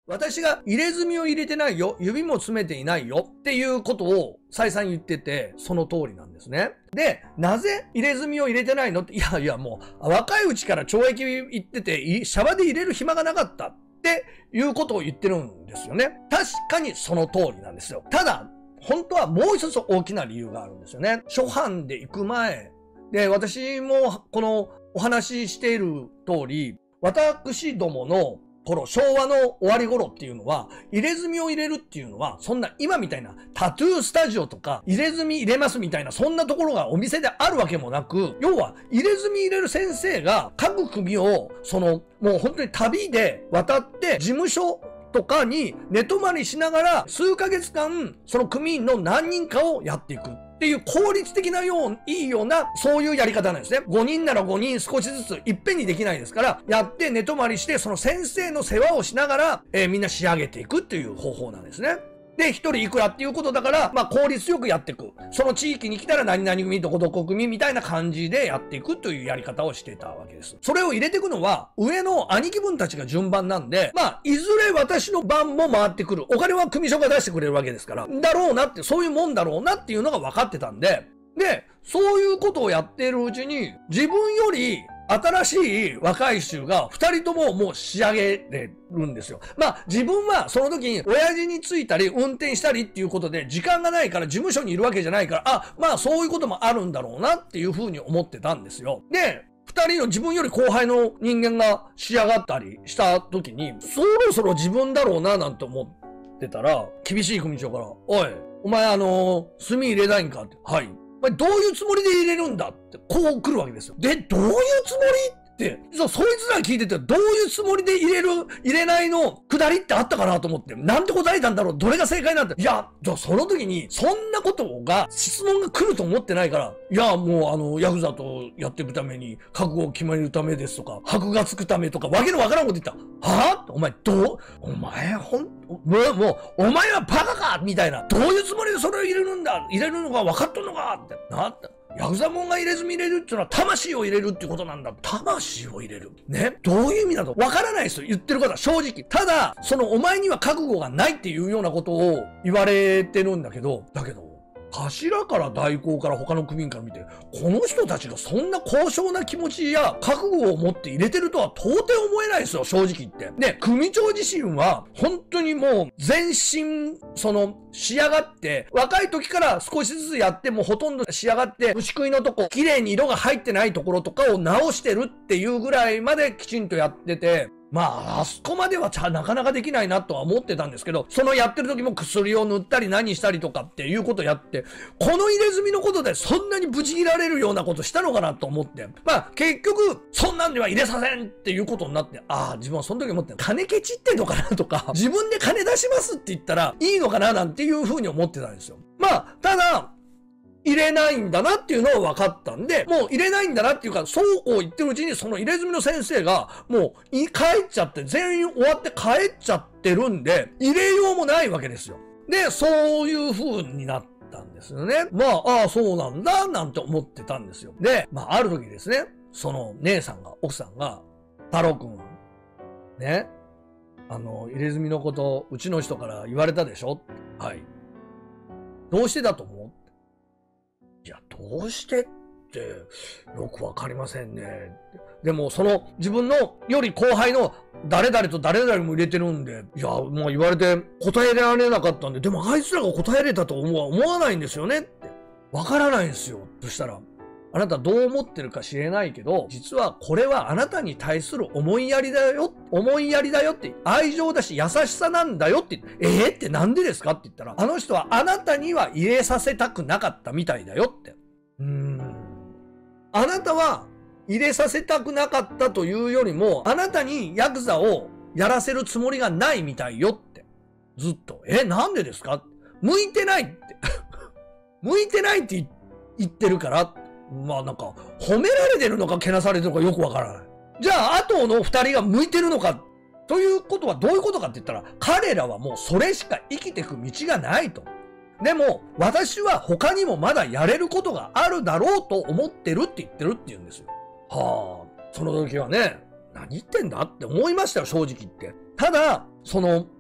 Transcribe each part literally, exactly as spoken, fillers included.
私が入れ墨を入れてないよ、指も詰めていないよっていうことを再三言ってて、その通りなんですね。で、なぜ入れ墨を入れてないのって、いやいやもう、若いうちから懲役行ってて、シャバで入れる暇がなかったっていうことを言ってるんですよね。確かにその通りなんですよ。ただ、本当はもう一つ大きな理由があるんですよね。初版で行く前、で、私もこのお話ししている通り、私どもの頃、昭和の終わり頃っていうのは、入れ墨を入れるっていうのは、そんな今みたいなタトゥースタジオとか、入れ墨入れますみたいな、そんなところがお店であるわけもなく、要は、入れ墨入れる先生が各組を、その、もう本当に旅で渡って、事務所とかに寝泊まりしながら、数ヶ月間、その組員の何人かをやっていく。っていう効率的なよう、いいような、そういうやり方なんですね。ごにんならごにん少しずついっぺんにできないですから、やって寝泊まりして、その先生の世話をしながら、えー、みんな仕上げていくっていう方法なんですね。で、一人いくらっていうことだから、まあ効率よくやっていく。その地域に来たら何々組、どこどこ組みたいな感じでやっていくというやり方をしてたわけです。それを入れていくのは、上の兄貴分たちが順番なんで、まあ、いずれ私の番も回ってくる。お金は組所が出してくれるわけですから、だろうなって、そういうもんだろうなっていうのが分かってたんで、で、そういうことをやっているうちに、自分より、新しい若い衆が二人とももう仕上げれるんですよ。まあ自分はその時に親父についたり運転したりっていうことで時間がないから事務所にいるわけじゃないから、あ、まあそういうこともあるんだろうなっていうふうに思ってたんですよ。で、二人の自分より後輩の人間が仕上がったりした時に、そろそろ自分だろうななんて思ってたら、厳しい組長から、おい、お前あのー、炭入れないんかって。はい。お前どういうつもりで入れるんだって、こう来るわけですよ。で、どういうつもりって、そ、そいつら聞いてて、どういうつもりで入れる、入れないの、くだりってあったかなと思って、なんて答えたんだろう、どれが正解なんだ。いや、じゃあその時に、そんなことが、質問が来ると思ってないから、いや、もうあの、ヤクザとやっていくために、覚悟を決めるためですとか、箔がつくためとか、わけのわからんこと言った。はぁお前、どう、お前、ほん、もう、もう、お前はバカかみたいな。どういうつもりでそれを入れるんだ入れるのが分かっとんのかって。なった。ヤクザモンが入れ墨入れるっていうのは魂を入れるっていうことなんだ。魂を入れる。ね。どういう意味だとわからないですよ。言ってることは正直。ただ、そのお前には覚悟がないっていうようなことを言われてるんだけど、だけど、頭から代行から他の組員から見て、この人たちがそんな高尚な気持ちや覚悟を持って入れてるとは到底思えないですよ、正直言って。で、組長自身は、本当にもう、全身、その、仕上がって、若い時から少しずつやってもほとんど仕上がって、牛食いのとこ、綺麗に色が入ってないところとかを直してるっていうぐらいまできちんとやってて、まあ、あそこまではなかなかできないなとは思ってたんですけど、そのやってる時も薬を塗ったり何したりとかっていうことやって、この入れ墨のことでそんなにブチ切られるようなことしたのかなと思って、まあ結局、そんなんでは入れさせんっていうことになって、ああ、自分はその時思って、金ケチってんのかなとか、自分で金出しますって言ったらいいのかななんていうふうに思ってたんですよ。まあ、ただ、入れないんだなっていうのは分かったんで、もう入れないんだなっていうか、そうこう言ってるうちにその入れ墨の先生がもう帰っちゃって、全員終わって帰っちゃってるんで、入れようもないわけですよ。で、そういう風になったんですよね。まあ、ああ、そうなんだ、なんて思ってたんですよ。で、まあ、ある時ですね、その姉さんが、奥さんが、太郎くん、ね、あの、入れ墨のこと、うちの人から言われたでしょ？はい。どうしてだと思う？いや、どうしてって、よくわかりませんね。でも、その、自分のより後輩の誰々と誰々も入れてるんで、いや、もう言われて答えられなかったんで、でもあいつらが答えれたと思わ、思わないんですよねって。わからないんですよ。そしたら、あなたどう思ってるか知れないけど、実はこれはあなたに対する思いやりだよ、思いやりだよって、愛情だし優しさなんだよって、えー、ってなんでですかって言ったら、あの人はあなたには入れさせたくなかったみたいだよって。うーん。あなたは入れさせたくなかったというよりも、あなたにヤクザをやらせるつもりがないみたいよって。ずっと。え、なんでですか？向いてないって。向いてないって言ってるから。まあなんか、褒められてるのかけなされてるのかよくわからない。じゃあ、後の二人が向いてるのか、ということはどういうことかって言ったら、彼らはもうそれしか生きていく道がないと。でも、私は他にもまだやれることがあるだろうと思ってるって言ってるって言うんですよ。はあ、その時はね、何言ってんだって思いましたよ、正直言って。ただ、その、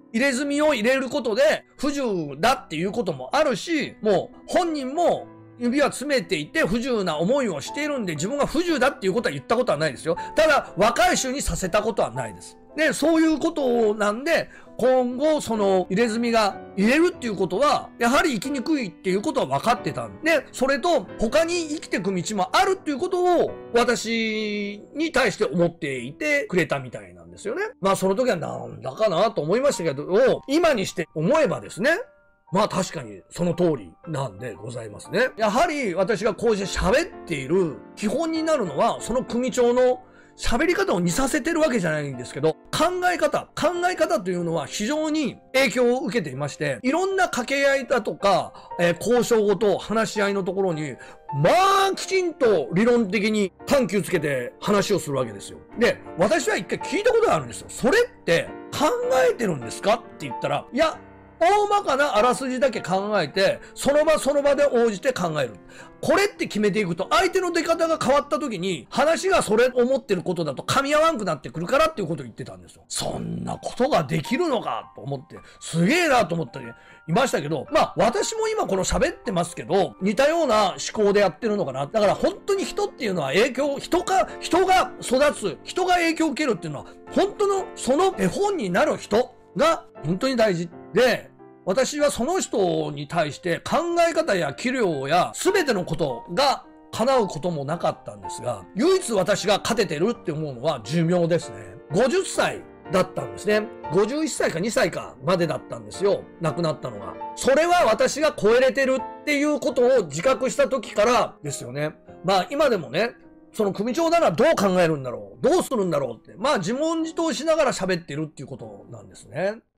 入れ墨を入れることで不自由だっていうこともあるし、もう本人も指は詰めていて不自由な思いをしているんで、自分が不自由だっていうことは言ったことはないですよ。ただ、若い衆にさせたことはないです。で、そういうことなんで、今後、その入れ墨が入れるっていうことは、やはり生きにくいっていうことは分かってたんで、それと他に生きていく道もあるっていうことを私に対して思っていてくれたみたいなんですよね。まあその時はなんだかなと思いましたけど、今にして思えばですね、まあ確かにその通りなんでございますね。やはり私がこうして喋っている基本になるのは、その組長の喋り方を似させてるわけじゃないんですけど、考え方、考え方というのは非常に影響を受けていまして、いろんな掛け合いだとか、えー、交渉ごと話し合いのところに、まあきちんと理論的に緩急つけて話をするわけですよ。で、私は一回聞いたことがあるんですよ。それって考えてるんですかって言ったら、いや、大まかなあらすじだけ考えて、その場その場で応じて考える。これって決めていくと、相手の出方が変わった時に、話がそれ思ってることだと噛み合わんくなってくるからっていうことを言ってたんですよ。そんなことができるのかと思って、すげえなと思っていましたけど、まあ私も今この喋ってますけど、似たような思考でやってるのかな。だから本当に人っていうのは影響、人か、人が育つ、人が影響を受けるっていうのは、本当のその絵本になる人が本当に大事で、私はその人に対して考え方や器量や全てのことが叶うこともなかったんですが、唯一私が勝ててるって思うのは寿命ですね。ごじゅっさいだったんですね。ごじゅういっさいかにさいかまでだったんですよ。亡くなったのが。それは私が超えれてるっていうことを自覚した時からですよね。まあ今でもね、その組長ならどう考えるんだろう、どうするんだろうって、まあ自問自答しながら喋ってるっていうことなんですね。